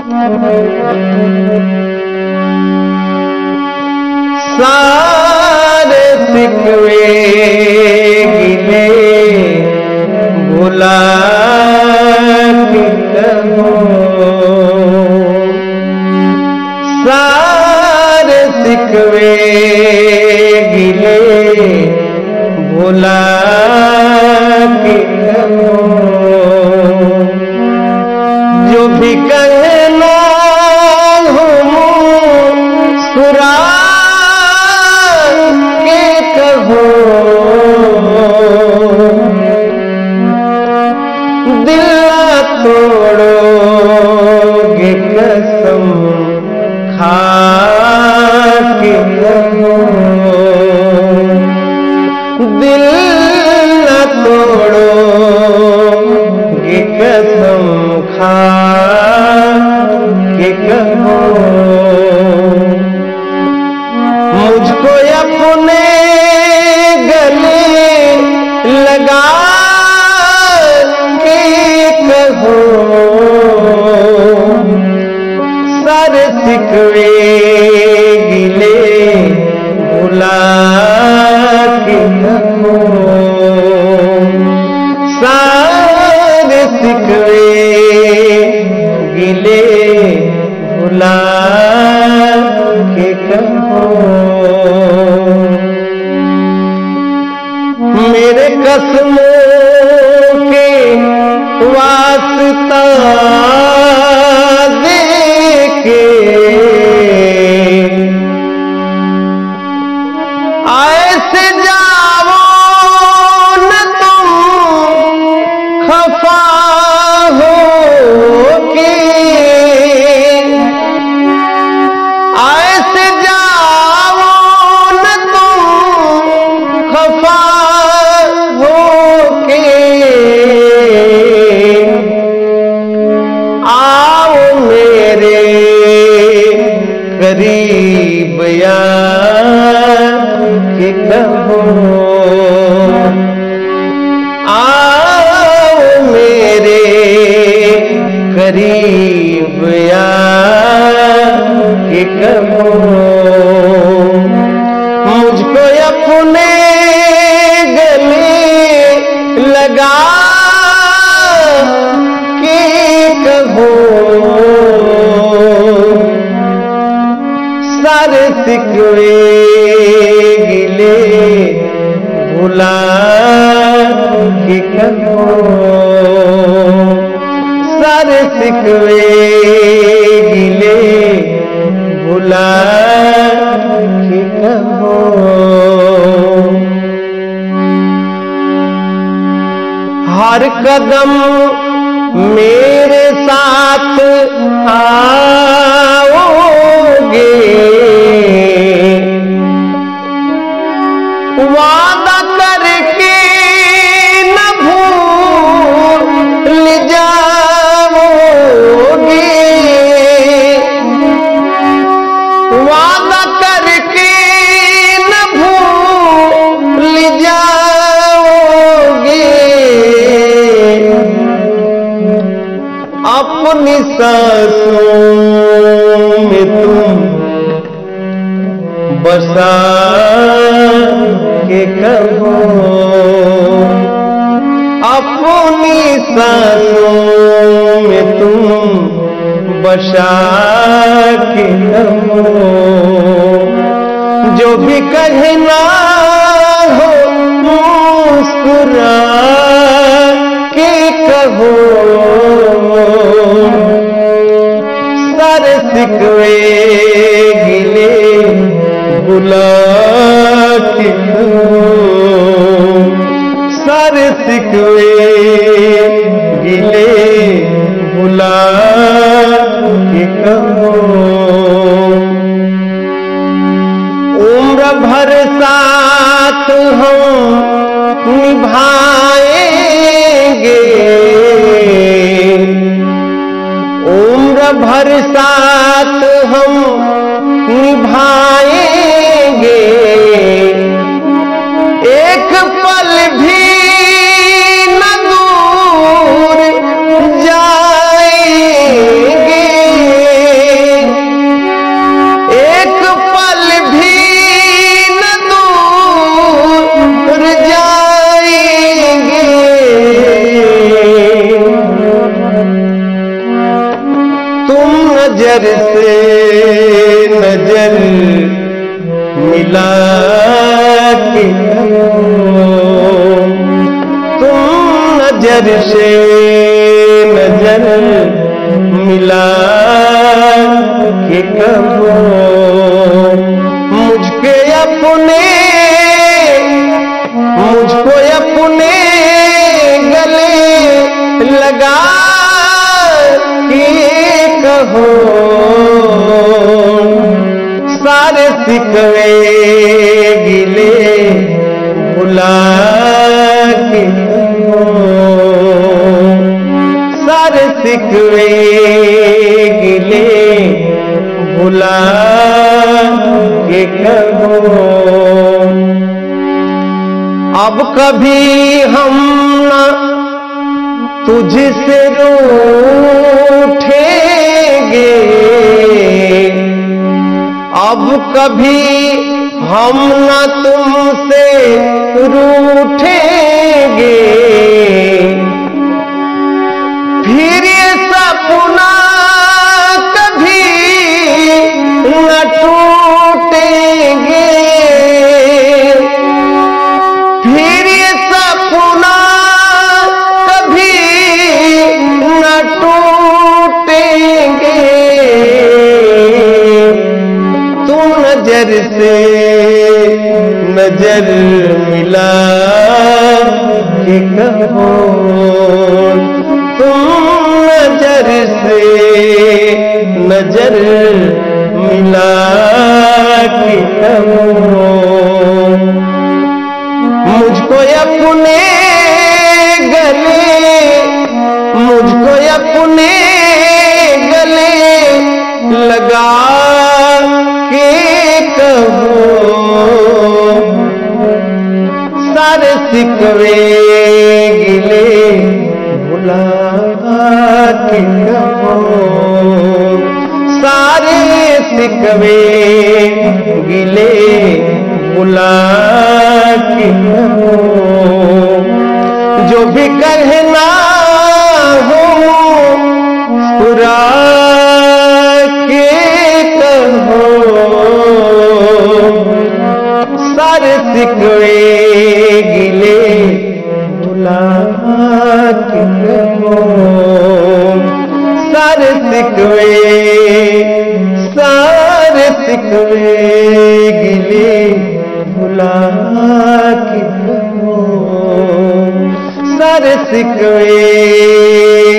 सारे सिकवे गिले भुला के कहो, सारे सिकवे गिले भुला के कहो। जो भी कहना हो मुस्कुरा के कहो, दिल ना तोड़ोगे कसम खा के कहो, दिल ना तोड़ोगे कसम खा के कहो। मुझको अपने गले लगा के कहो, सारे सिकवे गिले भुला के कहो, सारे सिकवे गिले भुला के कहो। मेरे कसमों के वास्ता दे के ऐसे जाओ न तुम खफा हो के, ऐसे जाओ न तुम खफा हो के, आओ मेरे करीब आके कहो, आओ मेरे करीब आके कहो। मुझको अपने गले लगा के कहो, सारे सिकवे गिले भुला के कहो, सारे सिकवे गिले भुला के कहो। हर कदम मेरे साथ आओगे, वादा करके न भूल जाओगे, वादा करके न भूल जाओगे। अपनी सांसों में तुम बसा के कहो, अपनी सांसों में तुम बसा के कहो। जो भी कहना हो मुस्कुरा के कहो, सारे सिकवे गिले भुला के कहो, सारे सिकवे गिले भुला के कहो। उम्र भर साथ हम निभाएंगे, उम्र भर साथ हम निभाएंगे, एक पल भी न दूर जाएंगे। तुम नजर से नजर मिला के तुम नजर से नजर मिला के कहो मुझको अपने गले लगा के कहो सारे सिकवे गिले भुला के कहो सारे सिकवे गिले भुला के कहो अब कभी हम ना तुझसे रूठेंगे अब कभी हम ना तुमसे रूठेंगे फिर ये सपना कभी न टूटेंगे फिर ये सपना कभी न टूटेंगे तुम नजर से नजर मिला के कहो तुम नजर से नजर मिला के कहो मुझको अपने गले लगा के कहो सारे सिकवे गिले भुला के कहो सारे सिकवे गिले भुला के कहो जो भी कहना हो मुस्कुरा के कहो सारे सिकवे गिले भुला के कहो सारे सिकवे गिले भुला के कहो सारे सिकवे